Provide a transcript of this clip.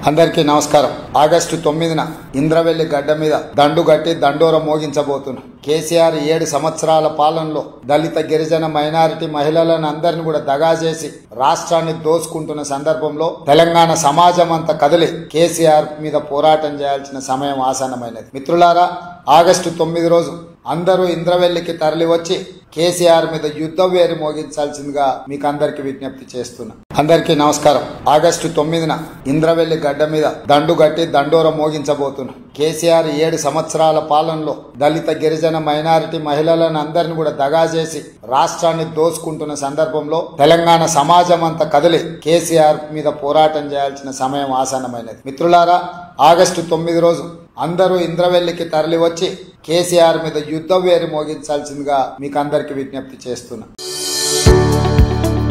అందరికీ నమస్కారం. ఆగస్టు 9న ఇంద్రవెల్లి గడ్డ మీద దండుగట్టి దండోర మోగించబోతున్నాం. కేసీఆర్ 7 సంవత్సరాల పాలనలో దళిత గిరిజన మైనారిటీ మహిళలను అందరిని కూడా దగా చేసి రాష్ట్రాన్ని దోచుకుంటున్న సందర్భంలో తెలంగాణ సమాజం అంతా కదిలి కేసీఆర్ మీద పోరాటం చేయాల్సిన సమయం ఆసన్నమైనది. మిత్రులారా, ఆగస్టు 9 రోజు అందరూ ఇంద్రవెల్లికి తరలి వచ్చి కేసీఆర్ మీద యుద్ధ వేరు మోగించాల్సిందిగా మీకు అందరికి విజ్ఞప్తి చేస్తున్నా. అందరికీ నమస్కారం. ఆగస్టు 9న ఇంద్రవెల్లి గడ్డ మీద దండుగట్టి దండోర మోగించబోతున్నాం. కేసీఆర్ 7 సంవత్సరాల పాలనలో దళిత గిరిజన మైనారిటీ మహిళలను అందరిని కూడా దగా చేసి రాష్ట్రాన్ని దోచుకుంటున్న సందర్భంలో తెలంగాణ సమాజం అంతా కదిలి కేసీఆర్ మీద పోరాటం చేయాల్సిన సమయం ఆసన్నమైనది. మిత్రులారా, ఆగస్టు 9 రోజు అందరూ ఇంద్రవెల్లికి తరలి వచ్చి కేసీఆర్ మీద యుద్ధ వేరు మోగించాల్సిందిగా మీకు అందరికి విజ్ఞప్తి చేస్తున్నా.